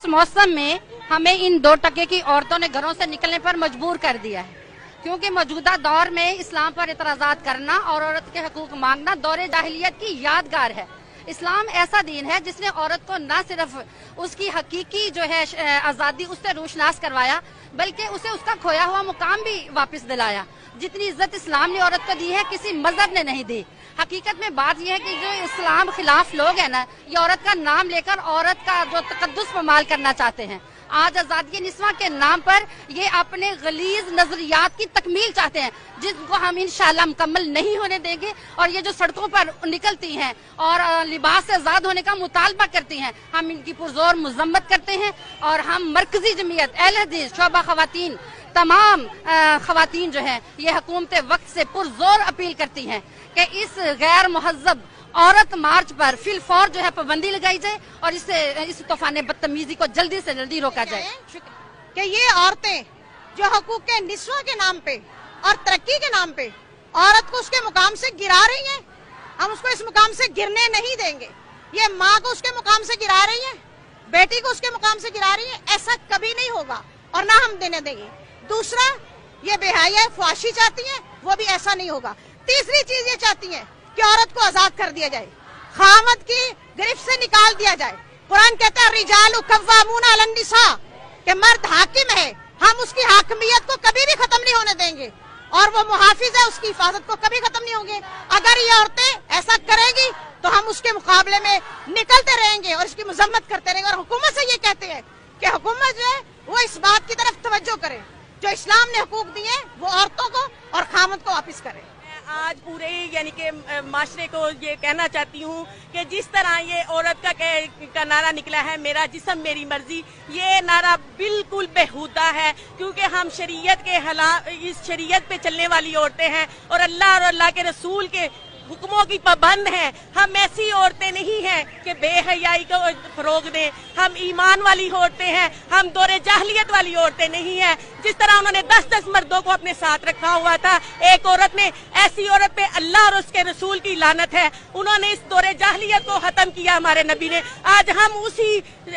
इस मौसम में हमें इन 2% की औरतों ने घरों से निकलने पर मजबूर कर दिया है, क्योंकि मौजूदा दौर में इस्लाम पर इतराज़ात करना और औरत के हकूक मांगना दौरे जाहिलियत की यादगार है। इस्लाम ऐसा दीन है जिसने औरत को न सिर्फ उसकी हकीकी जो है आज़ादी उससे रोशनास करवाया, बल्कि उसे उसका खोया हुआ मुकाम भी वापस दिलाया। जितनी इज्जत इस्लाम ने औरत को दी है किसी मजहब ने नहीं दी। हकीकत में बात यह है कि जो इस्लाम खिलाफ लोग हैं ना, ये औरत का नाम लेकर औरत का जो तकद्दुस पमाल करना चाहते हैं। आज आज़ादी निस्वा के नाम पर ये अपने गलीज नजरियात की तकमील चाहते हैं, जिनको हम इंशाल्लाह मुकम्मल नहीं होने देंगे। और ये जो सड़कों पर निकलती हैं और लिबास से आज़ाद होने का मुतालबा करती हैं, हम इनकी पुरजोर मजम्मत करते हैं। और हम मरकजी जमीयत अहले हदीस शोबा खवातीन तमाम खवातीन जो हैं, ये हुकूमत वक्त से पुरजोर अपील करती हैं कि इस गैर मुहज्जब औरत मार्च पर फिलफौर जो है पाबंदी लगाई जाए और इस तूफान बदतमीजी को जल्दी से जल्दी रोका जाए। कि ये औरतें जो हकूक के निस्वा के नाम पे और तरक्की के नाम पे औरत को उसके मुकाम से गिरा रही हैं, हम उसको इस मुकाम से गिरने नहीं देंगे। ये माँ को उसके मुकाम से गिरा रही है, बेटी को उसके मुकाम से गिरा रही है, ऐसा कभी नहीं होगा और ना हम देने देंगे। दूसरा, ये बेहया ख्वाहिशी चाहती है, वो भी ऐसा नहीं होगा। तीसरी चीज ये चाहती है कि औरत को आजाद कर दिया जाए, खामद की गिरफ्त से निकाल दिया जाए। कुरान कहता है रिजालु कव्वामूना अलन निसा, कि मर्द हाकिम है, हम उसकी हाकिमियत को कभी भी खत्म नहीं होने देंगे और वो मुहाफिज है, उसकी हिफाजत को कभी खत्म नहीं होंगे। अगर ये औरतें ऐसा करेंगी तो हम उसके मुकाबले में निकलते रहेंगे और इसकी मजम्मत करते रहेंगे। और हुकूमत से ये कहते हैं कि हुकूमत जो है वो इस बात की तरफ तवज्जो करे, जो इस्लाम ने हुकूक दिए वो औरतों को और खामद को वापिस करे। आज पूरे यानी कि माशरे को ये कहना चाहती हूँ कि जिस तरह ये औरत का नारा निकला है, मेरा जिस्म मेरी मर्जी, ये नारा बिल्कुल बेहुदा है, क्योंकि हम शरीयत के इस शरीयत पे चलने वाली औरतें हैं और अल्लाह और अल्लाह के रसूल के हुक्मों की पाबंद हैं। हम ऐसी औरतें नहीं हैं कि बेहयाई को फरोग दें, हम ईमान वाली औरतें हैं, हम दौरे जाहलियत वाली औरतें नहीं हैं। जिस तरह उन्होंने 10-10 मर्दों को अपने साथ रखा हुआ था, एक औरत ने, ऐसी औरत पे अल्लाह और उसके रसूल की लानत है। उन्होंने इस दौरे जाहलियत को खत्म किया हमारे नबी ने। आज हम उसी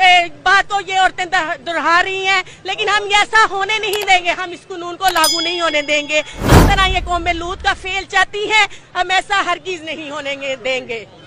बात को ये औरतें दोहरा रही हैं, लेकिन हम ऐसा होने नहीं देंगे, हम इस कानून को लागू नहीं होने देंगे। जिस तरह ये कौम लूत का फेल चाहती है, हम ऐसा हरगिज नहीं होने देंगे।